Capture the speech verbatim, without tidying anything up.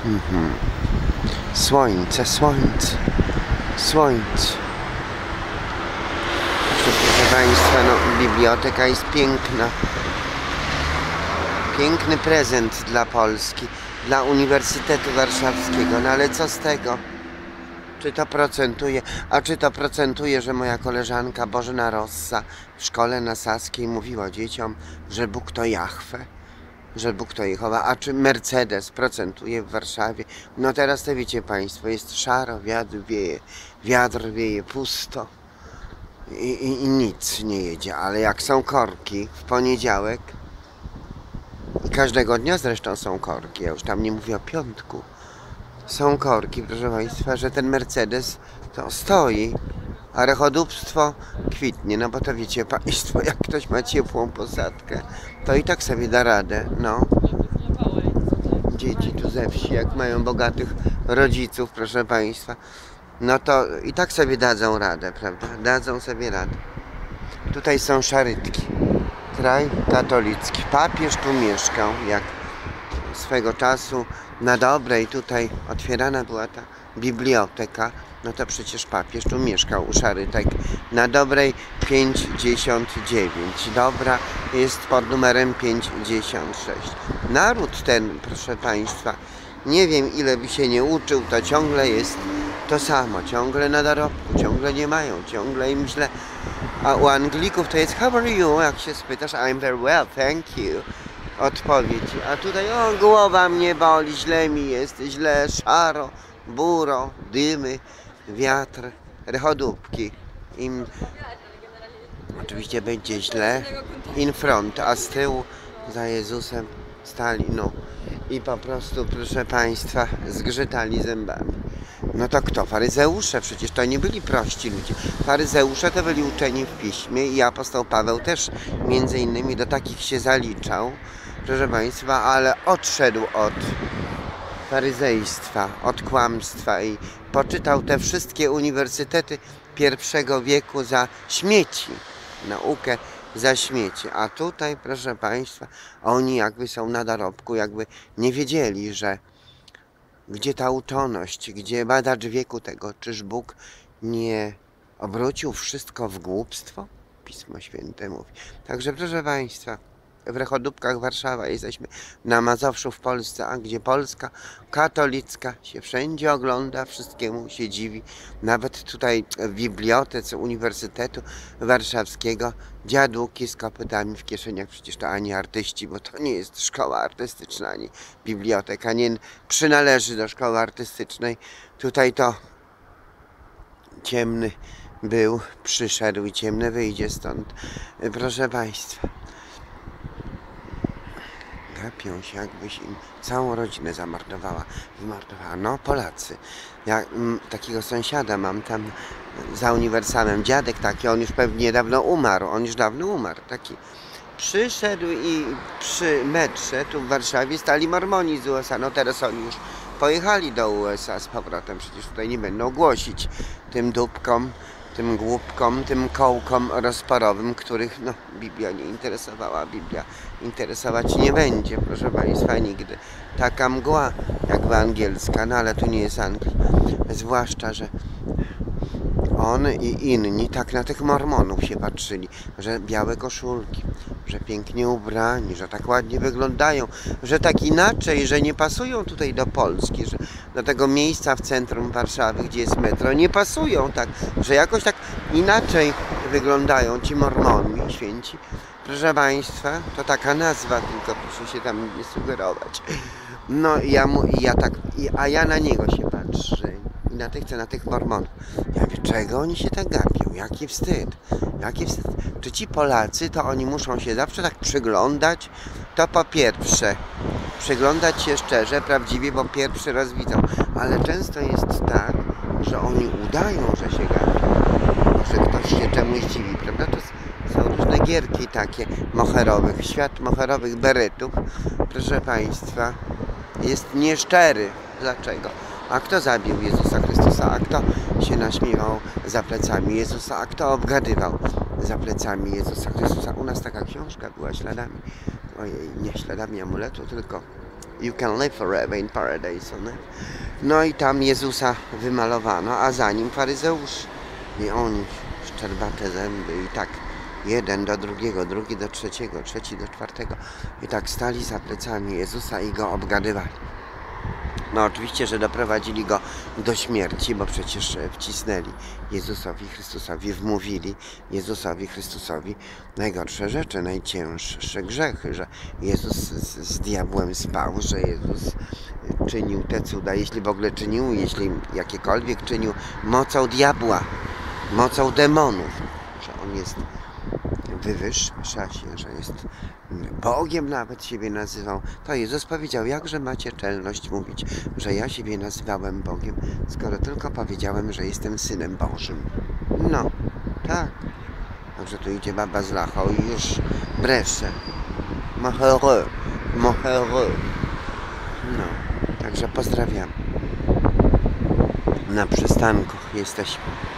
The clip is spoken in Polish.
Mhm. Słońce, słońce, słońce. Proszę Państwa, no, biblioteka jest piękna. Piękny prezent dla Polski, dla Uniwersytetu Warszawskiego. No ale co z tego? Czy to procentuje? A czy to procentuje, że moja koleżanka Bożena Rossa w szkole na Saskiej mówiła dzieciom, że Bóg to Jahwe? Że Bóg to Jehowa, a czy Mercedes procentuje w Warszawie? No teraz to wiecie Państwo, jest szaro, wiatr wieje, wiatr wieje, pusto i, i, i nic nie jedzie, ale jak są korki w poniedziałek, i każdego dnia zresztą są korki, ja już tam nie mówię o piątku, są korki, proszę Państwa, że ten Mercedes to stoi, a rechodóbstwo kwitnie, no bo to wiecie Państwo, jak ktoś ma ciepłą posadkę, to i tak sobie da radę, no. Dzieci tu ze wsi, jak mają bogatych rodziców, proszę Państwa, no to i tak sobie dadzą radę, prawda? Dadzą sobie radę. Tutaj są szarytki. Kraj katolicki. Papież tu mieszkał, jak swego czasu na Dobrej tutaj otwierana była ta biblioteka, no to przecież papież tu mieszkał u Szarytek na Dobrej pięćdziesiąt dziewięć. Dobra jest pod numerem pięćdziesiąt sześć. Naród ten, proszę Państwa, nie wiem ile by się nie uczył, to ciągle jest to samo, ciągle na dorobku, ciągle nie mają, ciągle im źle. A u Anglików to jest how are you? Jak się spytasz, I'm very well, thank you. Odpowiedź. A tutaj o, głowa mnie boli, źle mi jest, źle, szaro, buro, dymy, wiatr, rechodóbki. Im oczywiście będzie źle, in front, a z tyłu za Jezusem stali, no i po prostu, proszę Państwa, zgrzytali zębami. No to kto? Faryzeusze, przecież to nie byli prości ludzie. Faryzeusze to byli uczeni w piśmie i apostoł Paweł też między innymi do takich się zaliczał, proszę Państwa, ale odszedł od faryzejstwa, od kłamstwa i poczytał te wszystkie uniwersytety pierwszego wieku za śmieci, naukę za śmieci. A tutaj, proszę Państwa, oni jakby są na dorobku, jakby nie wiedzieli, że gdzie ta uczoność, gdzie badacz wieku tego, czyż Bóg nie obrócił wszystko w głupstwo? Pismo Święte mówi. Także proszę Państwa, w Rechodóbkach Warszawa jesteśmy na Mazowszu w Polsce, a gdzie Polska katolicka się wszędzie ogląda, wszystkiemu się dziwi. Nawet tutaj w bibliotece Uniwersytetu Warszawskiego dziadłuki z kopytami w kieszeniach, przecież to ani artyści, bo to nie jest szkoła artystyczna, ani biblioteka, nie przynależy do szkoły artystycznej. Tutaj to ciemny był, przyszedł i ciemny wyjdzie stąd. Proszę Państwa, gapią się, jakbyś im całą rodzinę zamordowała. Wymordowała. No, Polacy. Ja m, takiego sąsiada mam tam za uniwersalem. Dziadek taki, on już pewnie dawno umarł. On już dawno umarł. Taki przyszedł i przy metrze tu w Warszawie stali mormoni z U S A. No teraz oni już pojechali do U S A z powrotem. Przecież tutaj nie będą głosić tym dupkom, tym głupkom, tym kołkom rozporowym, których no, Biblia nie interesowała, Biblia interesować nie będzie, proszę Państwa, nigdy. Taka mgła, jakby angielska, no ale tu nie jest Anglia. Zwłaszcza, że on i inni tak na tych mormonów się patrzyli, że białe koszulki, że pięknie ubrani, że tak ładnie wyglądają, że tak inaczej, że nie pasują tutaj do Polski, że do tego miejsca w centrum Warszawy, gdzie jest metro, nie pasują tak, że jakoś tak inaczej wyglądają ci mormoni święci. Proszę Państwa, to taka nazwa, tylko proszę się tam nie sugerować. No i ja, mu, i ja tak, i, a ja na niego się patrzę. I na tych, na tych mormonów. Ja mówię, czego oni się tak gapią? Jaki wstyd? Jaki wstyd? Czy ci Polacy, to oni muszą się zawsze tak przyglądać? To po pierwsze, przyglądać się szczerze, prawdziwie, bo pierwszy raz widzą. Ale często jest tak, że oni udają, że się gapią. Może ktoś się czemuś dziwi, prawda? To są różne gierki takie moherowych. Świat moherowych beretów, proszę Państwa, jest nieszczery. Dlaczego? A kto zabił Jezusa Chrystusa? A kto się naśmiewał za plecami Jezusa? A kto obgadywał za plecami Jezusa Chrystusa? U nas taka książka była śladami, ojej, nie śladami amuletu, tylko You can live forever in paradise on earth. No i tam Jezusa wymalowano, a za nim faryzeusz. I oni, szczerbate zęby i tak jeden do drugiego, drugi do trzeciego, trzeci do czwartego. I tak stali za plecami Jezusa i go obgadywali. No oczywiście, że doprowadzili go do śmierci, bo przecież wcisnęli Jezusowi Chrystusowi, wmówili Jezusowi Chrystusowi najgorsze rzeczy, najcięższe grzechy, że Jezus z, z diabłem spał, że Jezus czynił te cuda, jeśli w ogóle czynił, jeśli jakiekolwiek czynił, mocą diabła, mocą demonów, że on jest wywyższa się, że jest Bogiem, nawet siebie nazywał. To Jezus powiedział, jakże macie czelność mówić, że ja siebie nazywałem Bogiem, skoro tylko powiedziałem, że jestem Synem Bożym. No, tak. Także tu idzie baba z lachą i już breszcze. Mohereux, mohereux. No, także pozdrawiam. Na przystanku jesteśmy.